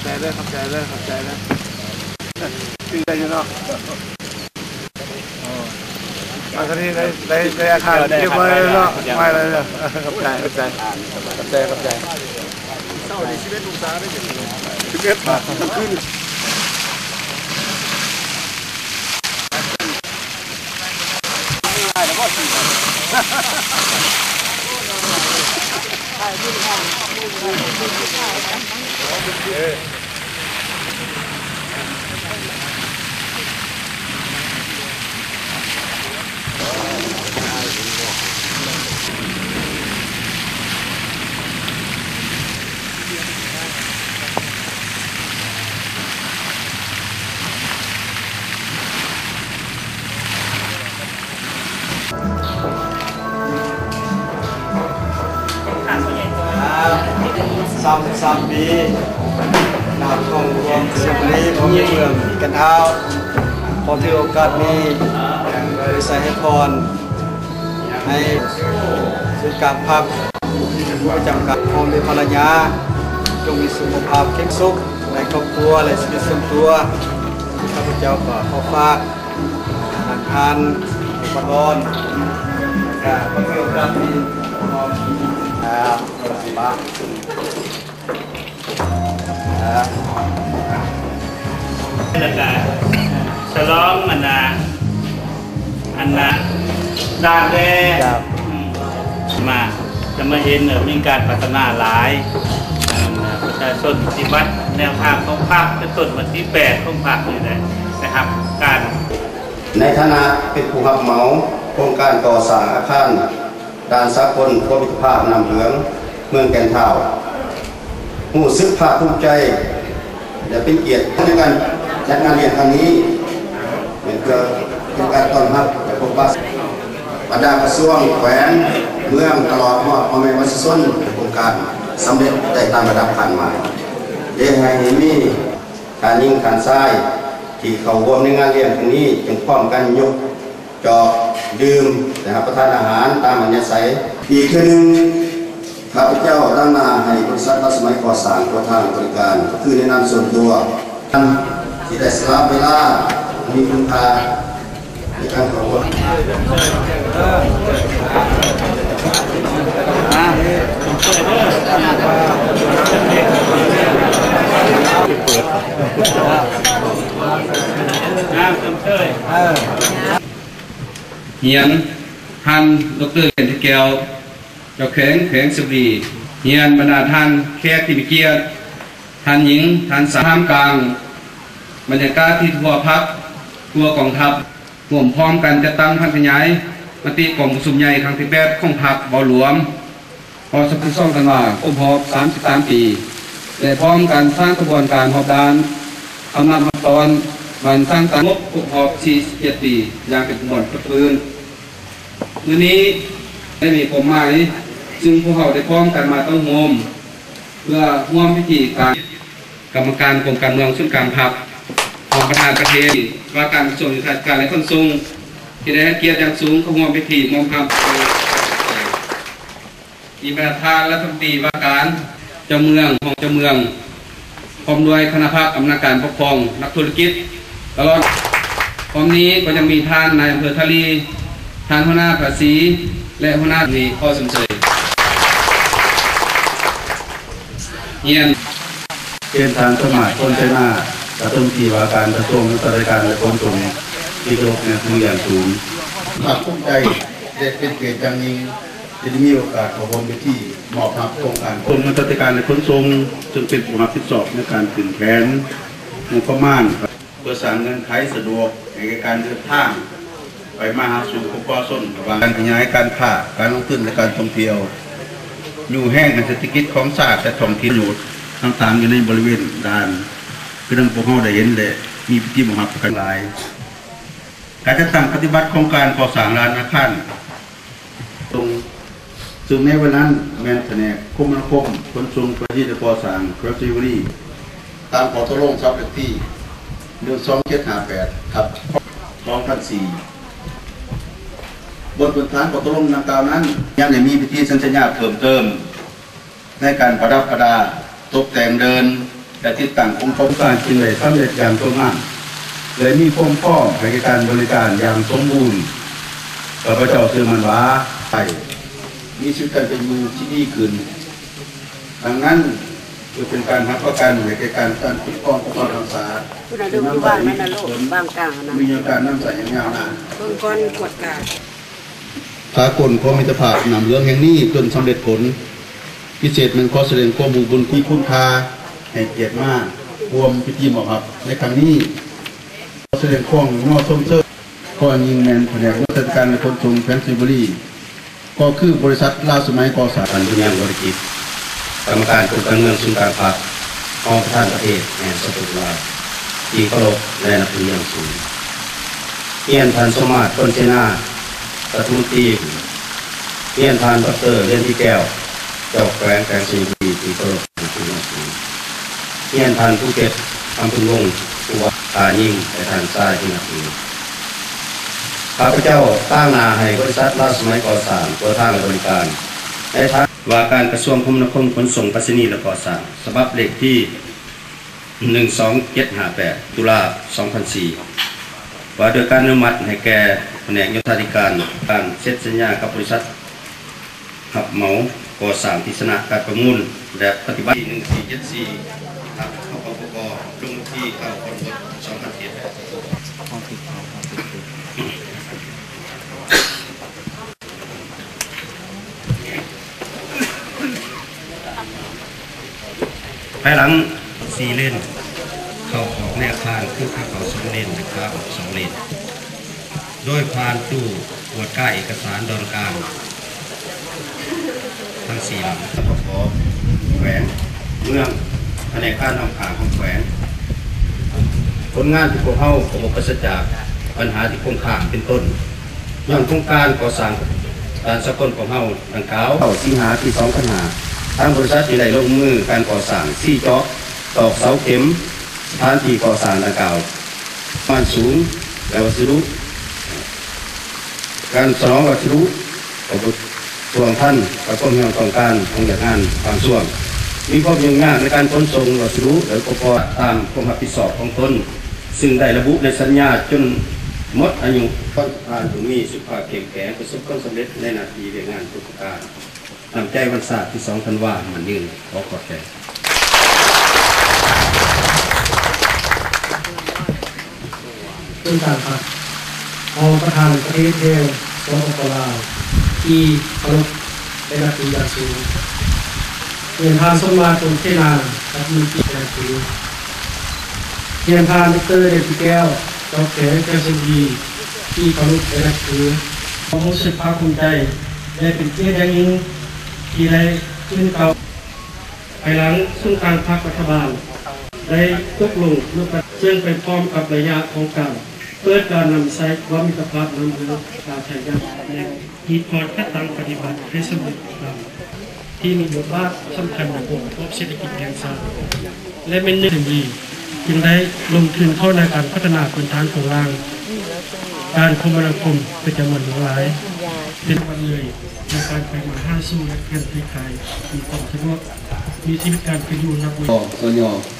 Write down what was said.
เลยขอบใจเลยจริงใจอยู่เนาะมาคราวนี้ได้อาคารเรียบร้อยแล้วเนาะไม่เลยเนาะขอบใจเศร้าในชีวิตลูกสาวได้ยัง11 บาทขึ้น 33 ปีนามของรวมเสียงนี้ของเมืองกันเอาพอถือโอกาสนี้บริษัทให้พรให้สุขภาพประจำการของมีภรรยาจงมีสุขภาพเข้มสุขในครอบครัวและชีวิตส่วนตัวข้าพเจ้าก็ขอฝากทานอุปกรณ์การพอถือโอกาสนี้บ้าแล้วก็ฉลองอันนะด้านแรกมาจะมาเห็นมีการพัฒนาหลายประชาชนปฏิบัติแนวทางของภาคเป็นต้นวันที่8ของภาคนี่นะครับการในฐานะเป็นผู้รับเหมาโครงการก่อสร้างอาคารด้านสากลเพื่อมิตรภาพนำเหลืองเมืองแก่นเท่าผู้ซึกภาคภูมิใจและเป็นเกียรติในการจัดงานเลี้ยงครั้งนี้เป็นการต้อนรับและพบปะบรรดากระทรวงแขวงเมืองตลอดหอดพ่อแม่วัชชนโครงการสำเร็จได้ตามระดับขั้นหมายเดให้มีการยิ่งการทรายที่เข้าร่วมในงานเลี้ยงครั้งนี้จึงพร้อมกันยกจอดื่มนะครับประทานอาหารตามอัธยาศัยอีกคือหนึ่งข้าพเจ้าตั้งหน้าให้บริษัทรัชมัยก่อสร้างตัวทางบริการคือแนะนำส่วนตัวที่ได้สละเวลามีคุณค่าในการขอว่าเฮียนท่านดร.เกียรติแก้วเจ้าแข็งสุรีเฮียนบรรดาท่านแขกที่มีเกียรติท่านหญิงท่านสามกลางบรรยากาศที่ทั่วพักทั่วกองทัพร่วมพร้อมกันจะตั้งพันขยายมติกองประชุมใหญ่ครั้งที่8ของพรรคบ่อหลวมพอสักซ่องกันว่าครบรอบ33 ปีและพร้อมกันสร้างกระบวนการหอบด้านอำนาจตอนมันสร้างงบครบรอบ47 ปีอย่างเป็นหมวดพื้นมื้อนี้ได้มีความหมายซึ่งพวกเขาได้พร้อมกันมาต้องโฮมเพื่อร่วมพิธีการกรรมการกรมการเมืองส่วนกลางพรรคของประธานประเทศว่าการกระทรวงยุติธรรมการและขนส่งที่ได้ให้เกียรติอย่างสูงเข้าร่วมพิธีมอบความมีประธานรัฐมนตรีว่าการเจ้าเมืองของเจ้าเมืองพร้อมด้วยคณะภาคอำนาจการปกครองนักธุรกิจตลอดพร้อมนี้ก็ยังมีท่านนายอำเภอทะลีท่านหัวหน้าภาษีและหัวหน้ามีข้อสงสัยเงียนเป็นทางสมัครคนใช้หน้ากระตุ้นที่ว่าการกระทรวงราชการและคนตรงที่โลกเนี่ยคืออย่างสูงภาคภูมิใจได้เป็นเกียรติอย่างยิ่งจะได้มีโอกาสขอความไปที่มอบรับโครงการกรมราชการและขนส่งจึงเป็นผู้รับผิดชอบในการขึ้นแผนงบประมาณเพื่อสร้างเงินไขสะดวกในการเดินทางไปมาหาสู่ประชาชนการขยายการค้าการลงทุนและการท่องเที่ยวอยู่แห้งในเศรษฐกิจของชาติและท้องถิ่นอยู่ต่างๆอยู่ในบริเวณด้านคือดังพวกเราได้เห็นเลยมีพิธีมหาประการหลายการจัดตั้งปฏิบัติโครงการก่อสร้างร้านอาคารตรงซึ่งในวันนั้นแม่นแผนกคมนาคมขนส่งไปที่ก่อสร้างครัฟต์ซิวรีตามขอตกลงทรัพย์เลขที่12758ครับ2004บนพื้นฐานขอตกลงดังกล่าวนั้นยังได้มีพิธีสัญญาเพิ่มเติมในการประดับประดาตกแต่งเดินแต่ติดตั้งองค์ประกอบการจริงเลยสำเร็จอย่างสมบูรณ์เลยมีความพร้อมในการบริการอย่างสมบูรณ์ข้าพเจ้าชื่อมันว่าไปมีชีวิตการเป็นอยู่ที่ดีขึ้นดังนั้นจะเป็นการรับประกันในการคุ้มครองปกปักรักษาน้ำใสบางกลางนะมีการน้ำใสอย่างยาวนานเบื้องต้นกดการสากลของมิตรภาพนำเรื่องแห่งนี้จนสำเร็จผลพิเศษมันขอแสดงความบุญที่คุณค่าให้เกียรติมากรวมพิธีหมอครับในครั้งนี้ขอแสดงความนอบส้มเชิดข้อยิงแมนแผนกวัฒนการในขนส่งแผนซิบุรีก็คือบริษัทลาวสมัยก่อสร้างพันธุยังบริกิจกรรมการกรมการเงินศูนย์การพักกองประธานประเทศแห่งสตุลาที่เคารพและนับถืออย่างสูงเฮียนพันสมาร์ทคนเชนารัฐมนตรีเฮียนพันดร.เลียนที่แก้วเจ้าแขวงแขวงสิงห์บุรีที่เคารพนับถืออย่างสูงเฮียนพันภูเก็ตอำเภอวงตัวตายิ่งแต่ทานทรายที่นับถือข้าพเจ้าตั้งนาให้บริษัทลาวสมัยก่อสร้างตัวทางบริการในทางว่าการกระทรวงคมนาคมขนส่งไปรษณีย์และก่อสร้างฉบับเลขที่12758ตุลา2004ว่าโดยการอนุมัติให้แก่แผนกโยธาธิการการเซ็นสัญญากับบริษัทหับเหมาก่อสร้างที่ชนะการประมูลและปฏิบัติ1474ครับขปปลงที่9 กรกฎาคม ภายหลัง4 เลนเข้าออกในอาคารคือเข้า2 เลนนะครับ2 เลนโดยผ่านตู้ตรวจค่าเอกสารดอนกลางทั้ง4 ลำประกอบแขวงเมืองแผนกการนำข่าวของแขวงผลงานที่พวกเขาประสบปัญจากปัญหาที่คงค้างเป็นต้นย้อนโครงการก่อสร้างการสกลของเขาดังกล่าวสิงหาปี2005ทางบริษัทที่ได้ลงมือการก่อสร้าง4 เจาะตอกเสาเข็มสถานที่ก่อสร้างดังกล่าวม่านสูงและวัสดุการสนองวัสดุส่วนท่านกับกรมงานต้องการของอย่างงานบางส่วนมีความยุ่งยากในการขนส่งวัสดุหรืออุปกรณ์ตามความรับผิดชอบของตนซึ่งได้ระบุในสัญญาจนหมดอายุต้นทานถึงมีสุขภาพเข้มแข็งประสบความสำเร็จในหน้าที่เรื่องงานทุกประการนำใจวันศาสตร์ที่2 ธันวาคมมันยืนขอขอบใจเป็นการพักองประธานประเทศเทวสปป.ลาวที่เคารพในนักวิชาสูงเรียนทานสมมาตรงเทนาและมีที่แรงถือเรียนทานดร.เดชแก้วดร.แก้วสุรีที่เคารพในนักถือผมรู้สึกภาคภูมิใจและเป็นเกียรติอย่างยิ่งที่ได้ขึ้นเก่าภายหลังซึ่งทางพรรครัฐบาลได้ตกลงร่วมกันซึ่งเป็นพร้อมกับระยะของการเปิดการนำใช้ความมิตรภาพนำเรือการใช้งานและมีพรคัดตั้งปฏิบัติให้สำเร็จที่มีบทบาทสำคัญในองค์ประกอบเศรษฐกิจแห่งชาติและเป็นหนึ่งดีจึงได้ลงทุนเข้าในการพัฒนาพื้นฐานของรางการคมนาคมเป็นจำนวนหลายเป็นวันเลยในการไปมา5 สู้และการไปขายมีความสะดวกมีชีวิตการเป็นอยู่นักวิชา